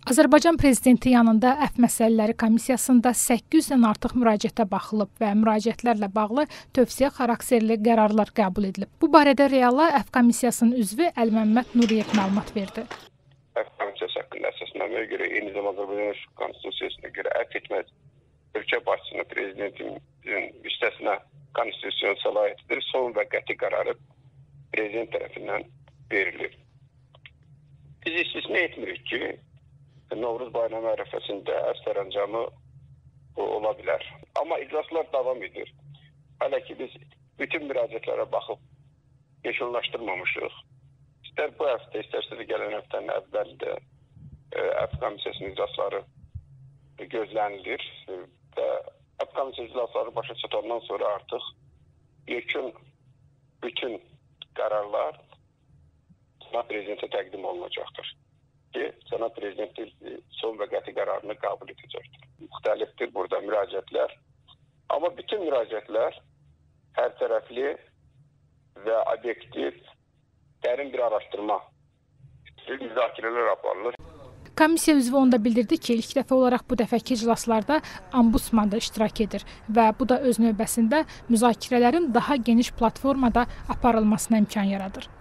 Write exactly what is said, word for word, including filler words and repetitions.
Azərbaycan Prezidenti yanında əfv məsələləri komissiyasında səkkiz yüzdən artıq müraciətə baxılıb və müraciətlərlə bağlı tövsiyə xarakterli qərarlar qəbul edilib. Bu barədə Reala əfv komissiyasının üzvü Əlməmməd Nuriyev məlumat verdi. Əfv komissiyası haqqında əsasnaməyə görə, eyni zamanda Azərbaycan Konstitusiyasına görə əfv etməz ölkə başçısına, prezidentin üstəsinə konstitusiyon səlahiyyətidir. Son və qəti qərarı prezident tərəfindən verilir. Biz istisna etmirik ki, Novruz bayramı ərəfəsində əfv sərəncamı ola bilər. Amma iclaslar davam edir. Hələ ki biz bütün müraciətlərə baxıb yekunlaşdırmamışıq. İstər bu həftə, istərsə də gələn həftənin əvvəldə əfv komissiyasının iclasları gözlənilir və əfv komissiyası iclasları başa çatandan sonra artıq yekun bütün qərarlar Senat Prezidentə təqdim olunacaqdır ki, Senat Prezidenti son və qəti qərarını qəbul edəcəkdir. Müxtəlifdir burada müraciətlər. Amma bütün müraciətlər hər tərəfli və obyektiv, dərin bir araşdırma, müzakirələr aparılır. Komissiya üzvü onda bildirdi ki, ilk dəfə olaraq bu dəfəki iclaslarda Ombudsman da iştirak edir və bu da öz növbəsində müzakirələrin daha geniş platformada aparılmasına imkan yaradır.